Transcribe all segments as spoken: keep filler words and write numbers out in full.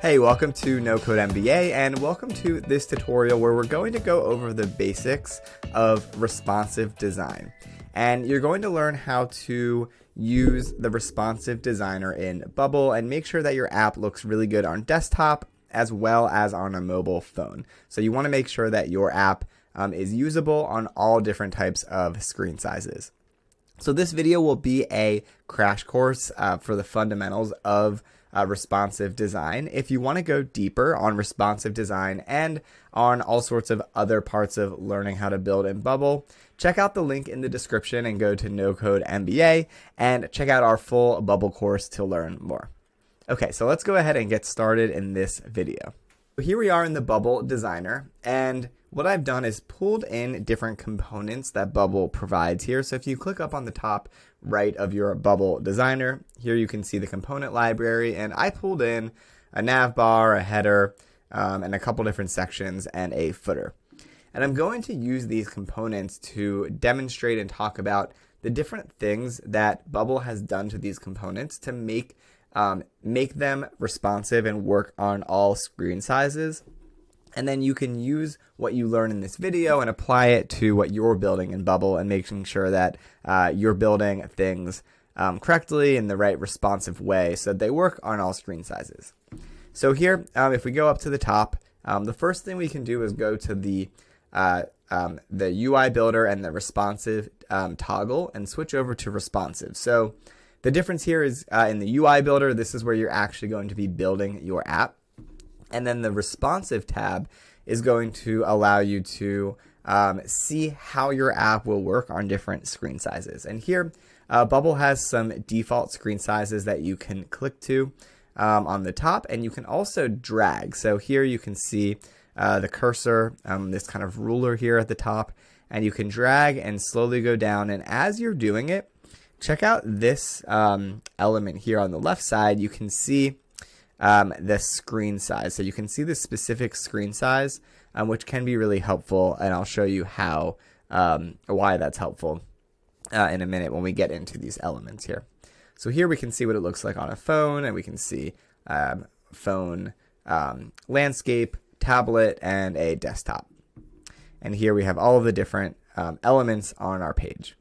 Hey, welcome to No Code M B A, and welcome to this tutorial where we're going to go over the basics of responsive design. And you're going to learn how to use the responsive designer in Bubble and make sure that your app looks really good on desktop as well as on a mobile phone. So you want to make sure that your app um, is usable on all different types of screen sizes. So this video will be a crash course uh, for the fundamentals of Uh, responsive design. If you want to go deeper on responsive design and on all sorts of other parts of learning how to build in Bubble, check out the link in the description and go to No Code M B A and check out our full Bubble course to learn more. Okay, so let's go ahead and get started in this video. Here we are in the Bubble designer, and what I've done is pulled in different components that Bubble provides here. So if you click up on the top right of your Bubble designer, here you can see the component library, and I pulled in a navbar, a header, um, and a couple different sections and a footer. And I'm going to use these components to demonstrate and talk about the different things that Bubble has done to these components to make um, make them responsive and work on all screen sizes. And then you can use what you learn in this video and apply it to what you're building in Bubble and making sure that uh, you're building things um, correctly in the right responsive way so that they work on all screen sizes. So here, um, if we go up to the top, um, the first thing we can do is go to the uh, um, the U I builder and the responsive um, toggle and switch over to responsive. So the difference here is uh, in the U I builder, this is where you're actually going to be building your app. And then the responsive tab is going to allow you to um, see how your app will work on different screen sizes. And here, uh, Bubble has some default screen sizes that you can click to um, on the top, and you can also drag. So here you can see uh, the cursor, um, this kind of ruler here at the top, and you can drag and slowly go down. And as you're doing it, check out this um, element here on the left side. You can see Um, the screen size. So you can see the specific screen size, um, which can be really helpful, and I'll show you how, um, why that's helpful uh, in a minute when we get into these elements here. So here we can see what it looks like on a phone, and we can see um, phone um, landscape, tablet, and a desktop. And here we have all of the different um, elements on our page.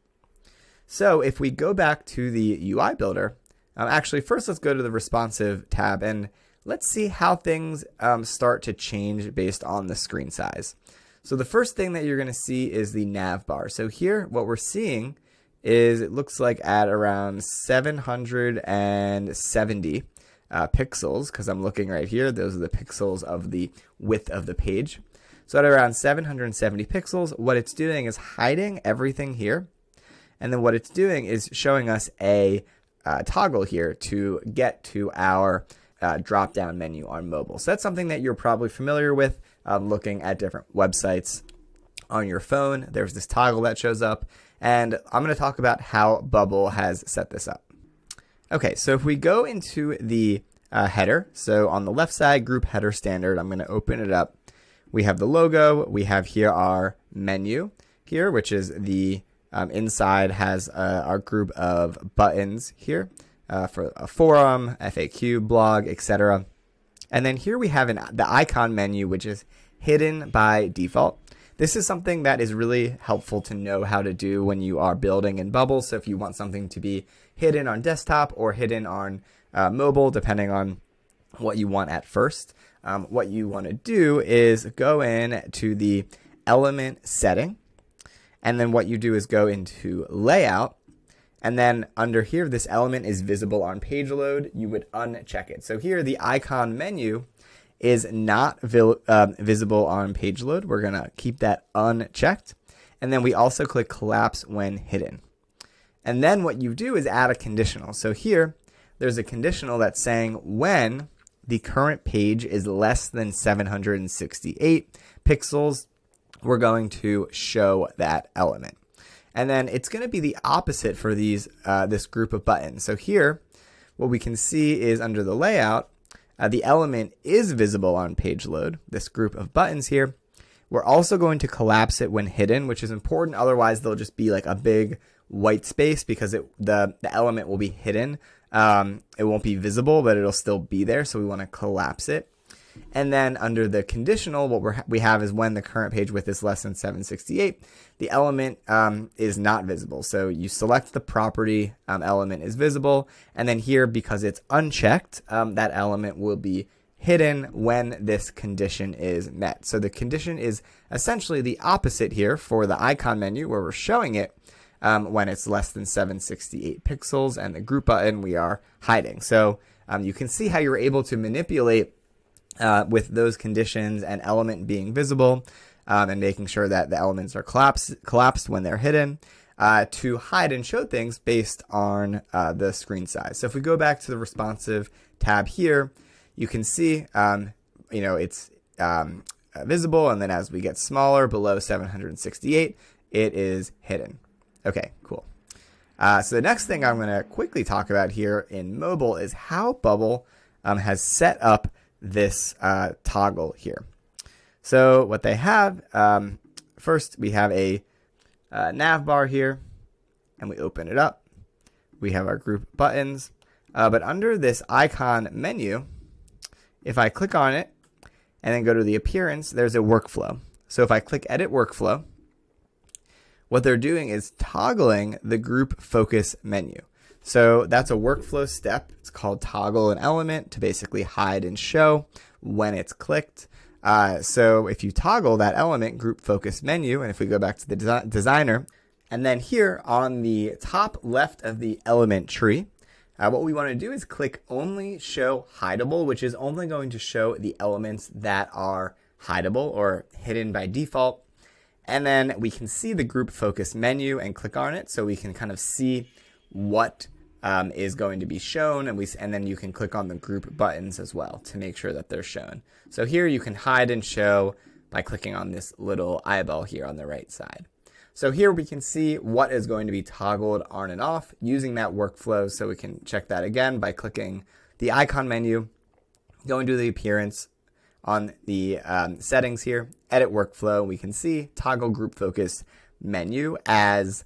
So if we go back to the U I builder, Um, actually, first let's go to the responsive tab and let's see how things um, start to change based on the screen size. So the first thing that you're going to see is the nav bar. So here what we're seeing is it looks like at around seven hundred seventy uh, pixels, because I'm looking right here. Those are the pixels of the width of the page. So at around seven hundred seventy pixels, what it's doing is hiding everything here. And then what it's doing is showing us a Uh, toggle here to get to our uh, drop-down menu on mobile. So that's something that you're probably familiar with um, looking at different websites on your phone. There's this toggle that shows up, and I'm going to talk about how Bubble has set this up. Okay, so if we go into the uh, header, so on the left side, group header standard, I'm going to open it up. We have the logo. We have here our menu here, which is the Um, inside has uh, our group of buttons here uh, for a forum, F A Q, blog, et cetera. And then here we have an, the icon menu, which is hidden by default. This is something that is really helpful to know how to do when you are building in Bubble. So if you want something to be hidden on desktop or hidden on uh, mobile, depending on what you want at first, um, what you want to do is go in to the element setting. And then what you do is go into layout, and then under here, this element is visible on page load. You would uncheck it. So here, the icon menu is not um, visible on page load. We're going to keep that unchecked. And then we also click collapse when hidden. And then what you do is add a conditional. So here, there's a conditional that's saying when the current page is less than seven hundred sixty-eight pixels, we're going to show that element. And then it's going to be the opposite for these uh, this group of buttons. So here, what we can see is under the layout, uh, the element is visible on page load, this group of buttons here. We're also going to collapse it when hidden, which is important. Otherwise, they'll just be like a big white space because it the, the element will be hidden. Um, it won't be visible, but it'll still be there. So we want to collapse it. And then under the conditional, what we're, we have is when the current page width is less than seven sixty-eight, the element um, is not visible. So you select the property um, element is visible. And then here, because it's unchecked, um, that element will be hidden when this condition is met. So the condition is essentially the opposite here for the icon menu where we're showing it um, when it's less than seven sixty-eight pixels, and the group button we are hiding. So um, you can see how you're able to manipulate Uh, with those conditions and element being visible um, and making sure that the elements are collapsed, collapsed when they're hidden uh, to hide and show things based on uh, the screen size. So if we go back to the responsive tab here, you can see, um, you know, it's um, uh, visible, and then as we get smaller below seven sixty-eight, it is hidden. Okay, cool. Uh, so the next thing I'm going to quickly talk about here in mobile is how Bubble um, has set up this uh, toggle here. So what they have, um, first we have a uh, navbar here, and we open it up. We have our group buttons, uh, but under this icon menu, if I click on it and then go to the appearance, there's a workflow. So if I click edit workflow, what they're doing is toggling the group focus menu. So that's a workflow step. It's called toggle an element to basically hide and show when it's clicked. Uh, so if you toggle that element group focus menu, and if we go back to the desi designer, and then here on the top left of the element tree, uh, what we want to do is click only show hideable, which is only going to show the elements that are hideable or hidden by default. And then we can see the group focus menu and click on it so we can kind of see what um, is going to be shown, and we and then you can click on the group buttons as well to make sure that they're shown. So here you can hide and show by clicking on this little eyeball here on the right side. So here we can see what is going to be toggled on and off using that workflow. So we can check that again by clicking the icon menu, going to the appearance on the um, settings here, edit workflow. We can see toggle group focus menu as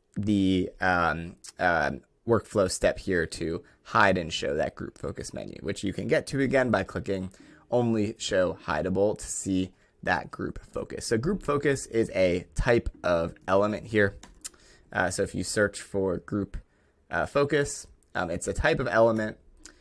the um, uh, workflow step here to hide and show that group focus menu, which you can get to again by clicking only show hideable to see that group focus. So group focus is a type of element here. Uh, so if you search for group uh, focus, um, it's a type of element.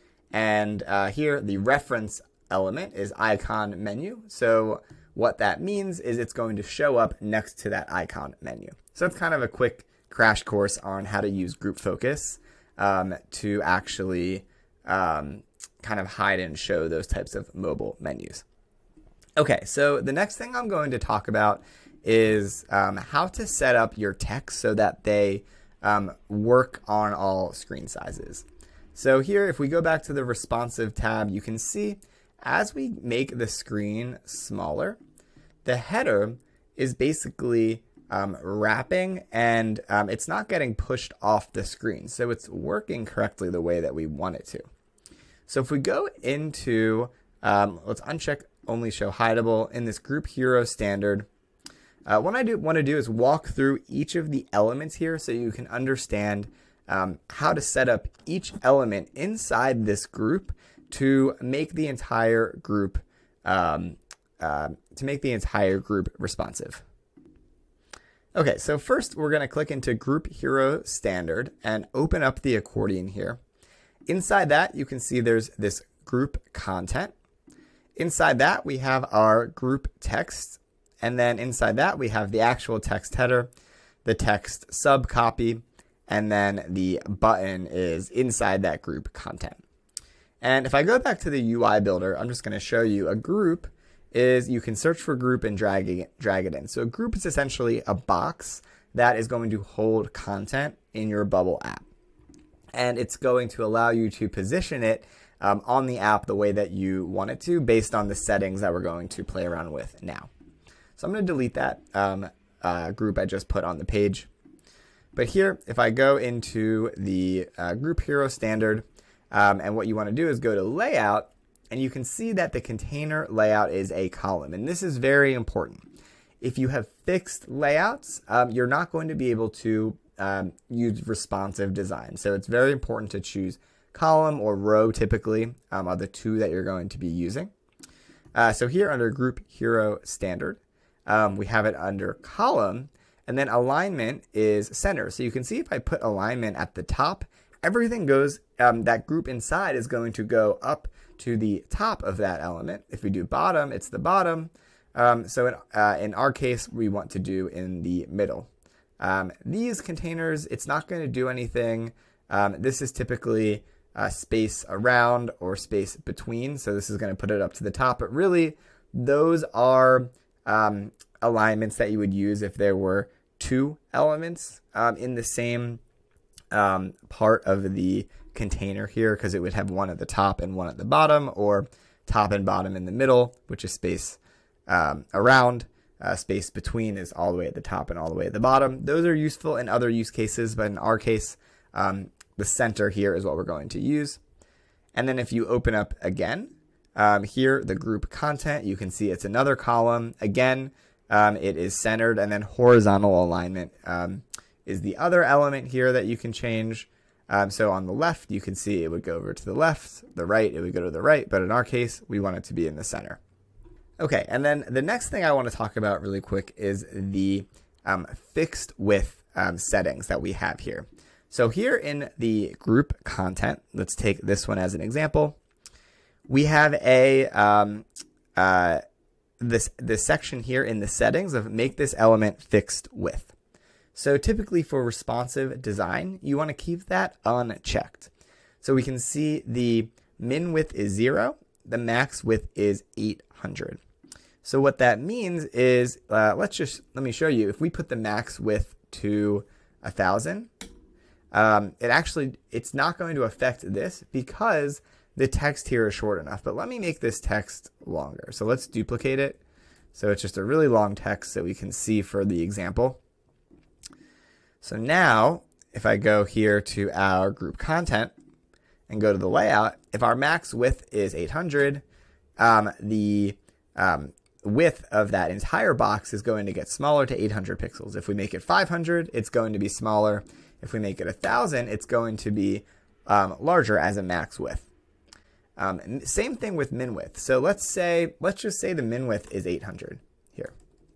And uh, here the reference element is icon menu. So what that means is it's going to show up next to that icon menu. So it's kind of a quick crash course on how to use group focus um, to actually um, kind of hide and show those types of mobile menus. Okay, so the next thing I'm going to talk about is um, how to set up your text so that they um, work on all screen sizes. So here, if we go back to the responsive tab, you can see as we make the screen smaller, the header is basically Um, wrapping, and um, it's not getting pushed off the screen. So it's working correctly the way that we want it to. So if we go into, um, let's uncheck only show hideable in this group hero standard. Uh, what I do want to do is walk through each of the elements here so you can understand um, how to set up each element inside this group to make the entire group um, uh, to make the entire group responsive. Okay, so first we're going to click into Group Hero Standard and open up the accordion here. Inside that, you can see there's this group content. Inside that, we have our group text. And then inside that, we have the actual text header, the text subcopy, and then the button is inside that group content. And if I go back to the U I builder, I'm just going to show you a group is you can search for group and drag it, drag it in. So a group is essentially a box that is going to hold content in your Bubble app. And it's going to allow you to position it um, on the app the way that you want it to based on the settings that we're going to play around with now. So I'm going to delete that um, uh, group I just put on the page. But here, if I go into the uh, Group Hero Standard, um, and what you want to do is go to Layout, and you can see that the container layout is a column. And this is very important. If you have fixed layouts, um, you're not going to be able to um, use responsive design. So it's very important to choose column or row typically um, are the two that you're going to be using. Uh, so here under Group Hero Standard, um, we have it under column, and then alignment is center. So you can see if I put alignment at the top, everything goes, um, that group inside is going to go up to the top of that element. If we do bottom, it's the bottom. Um, so in, uh, in our case, we want to do in the middle. Um, these containers, it's not going to do anything. Um, this is typically uh, space around or space between. So this is going to put it up to the top. But really, those are um, alignments that you would use if there were two elements um, in the same um, part of the container here, because it would have one at the top and one at the bottom, or top and bottom in the middle, which is space um, around. Uh, space between is all the way at the top and all the way at the bottom. Those are useful in other use cases, but in our case, um, the center here is what we're going to use. And then if you open up again, um, here, the group content, you can see it's another column. Again, um, it is centered, and then horizontal alignment um, is the other element here that you can change. Um, so on the left, you can see it would go over to the left, the right, it would go to the right, but in our case, we want it to be in the center. Okay, and then the next thing I want to talk about really quick is the um, fixed width um, settings that we have here. So here in the group content, let's take this one as an example. We have a um, uh, this this section here in the settings of make this element fixed width. So typically for responsive design, you want to keep that unchecked. So we can see the min width is zero, the max width is eight hundred. So what that means is, uh, let's just, let me show you. If we put the max width to one thousand, um, it actually, it's not going to affect this because the text here is short enough. But let me make this text longer. So let's duplicate it. So it's just a really long text that we can see for the example. So now, if I go here to our group content and go to the layout, if our max width is eight hundred, um, the um, width of that entire box is going to get smaller to eight hundred pixels. If we make it five hundred, it's going to be smaller. If we make it one thousand, it's going to be um, larger as a max width. Um, same thing with min width. So let's say, let's just say the min width is eight hundred here.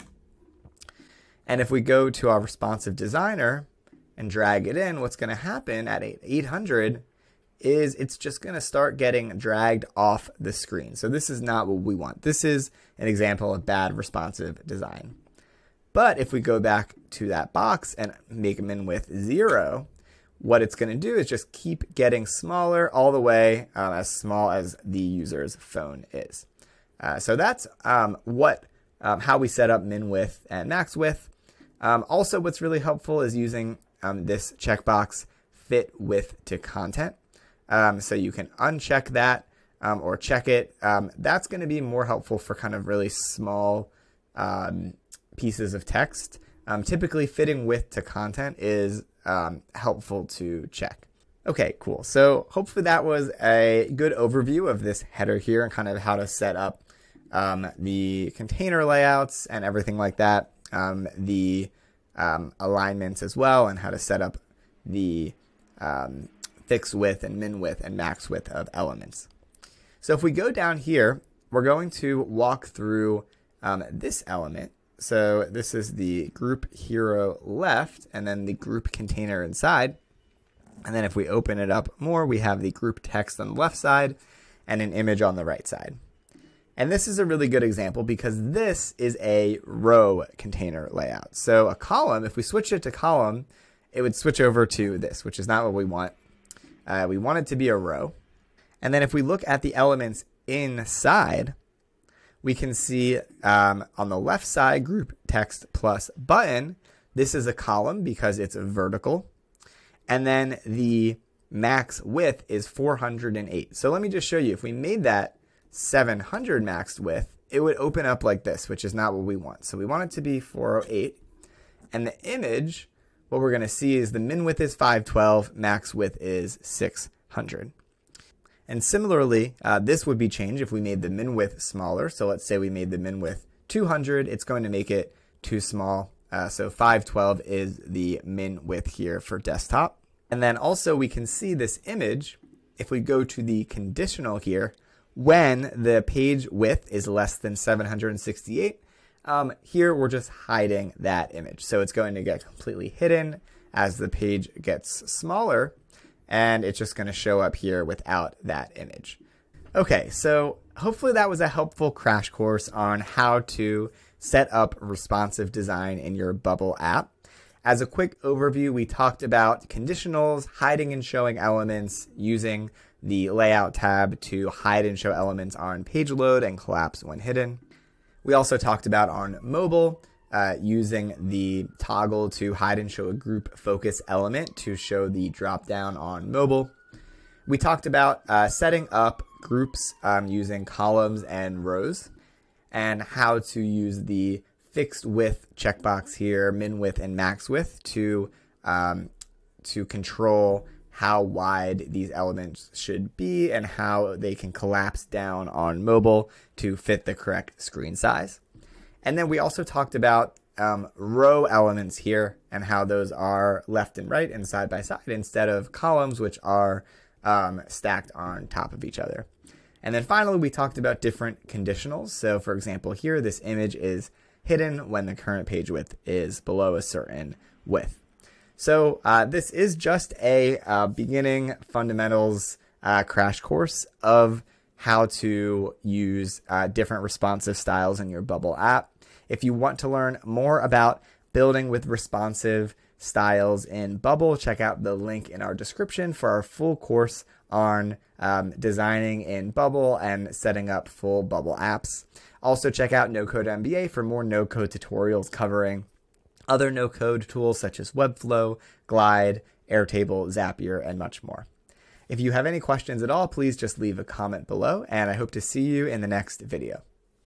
And if we go to our responsive designer and drag it in, what's going to happen at eight hundred is it's just going to start getting dragged off the screen. So this is not what we want. This is an example of bad responsive design. But if we go back to that box and make min width zero, what it's going to do is just keep getting smaller all the way um, as small as the user's phone is. Uh, so that's um, what um, how we set up min width and max width. Um, also, what's really helpful is using um, this checkbox fit width to content. Um, so you can uncheck that um, or check it. Um, that's going to be more helpful for kind of really small um, pieces of text. Um, typically, fitting width to content is um, helpful to check. Okay, cool. So hopefully that was a good overview of this header here and kind of how to set up um, the container layouts and everything like that. Um, the um, alignments as well, and how to set up the um, fixed width and min width and max width of elements. So if we go down here, we're going to walk through um, this element. So this is the group hero left, and then the group container inside. And then if we open it up more, we have the group text on the left side and an image on the right side. And this is a really good example because this is a row container layout. So a column, if we switch it to column, it would switch over to this, which is not what we want. Uh, we want it to be a row. And then if we look at the elements inside, we can see um, on the left side, group text plus button, this is a column because it's vertical. And then the max width is four hundred eight. So let me just show you, if we made that seven hundred max width, it would open up like this, which is not what we want. So we want it to be four oh eight. And the image, what we're going to see is the min width is five twelve, max width is six hundred. And similarly, uh, this would be changed if we made the min width smaller. So let's say we made the min width two hundred. It's going to make it too small Uh, so five twelve is the min width here for desktop. And then also we can see this image, if we go to the conditional here, when the page width is less than seven hundred sixty-eight, um, here we're just hiding that image. So it's going to get completely hidden as the page gets smaller, and it's just going to show up here without that image. Okay, so hopefully that was a helpful crash course on how to set up responsive design in your Bubble app. As a quick overview, we talked about conditionals, hiding and showing elements, using the layout tab to hide and show elements on page load and collapse when hidden. We also talked about on mobile, uh, using the toggle to hide and show a group focus element to show the drop down on mobile. We talked about uh, setting up groups um, using columns and rows, and how to use the fixed width checkbox here, min width and max width, to um, to control how wide these elements should be and how they can collapse down on mobile to fit the correct screen size. And then we also talked about um, row elements here and how those are left and right and side by side instead of columns, which are um, stacked on top of each other. And then finally, we talked about different conditionals. So for example, here, this image is hidden when the current page width is below a certain width. So uh, this is just a uh, beginning fundamentals uh, crash course of how to use uh, different responsive styles in your Bubble app. If you want to learn more about building with responsive styles in Bubble, check out the link in our description for our full course on um, designing in Bubble and setting up full Bubble apps. Also check out No Code M B A for more no-code tutorials covering other no-code tools such as Webflow, Glide, Airtable, Zapier, and much more. If you have any questions at all, please just leave a comment below, and I hope to see you in the next video.